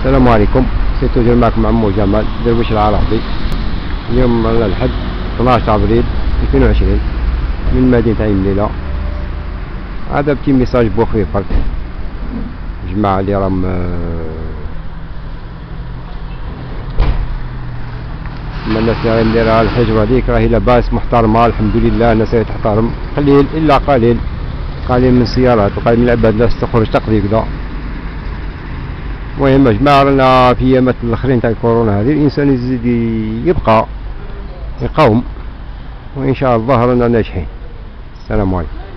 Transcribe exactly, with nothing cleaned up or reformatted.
السلام عليكم، سيتو ديال معكم عمو جمال درويش العربي. اليوم الأحد اثناش أبريل ألفين وعشرين من مدينة عين الليلة. هذا بتي ميساج بوخي برك جماعة اللي راهم من الناس اللي غادي نديرها الحجرة هذيك راهي لاباس محترمة الحمد لله. الناس اللي تحترم قليل إلا قليل قليل من السيارات وقليل من العباد الناس تخرج تقضي كذا. المهم جماعة رانا في ايامات الاخرين تاع الكورونا هذه الانسان يزيد يبقى يقاوم وان شاء الله رانا ناجحين. السلام عليكم.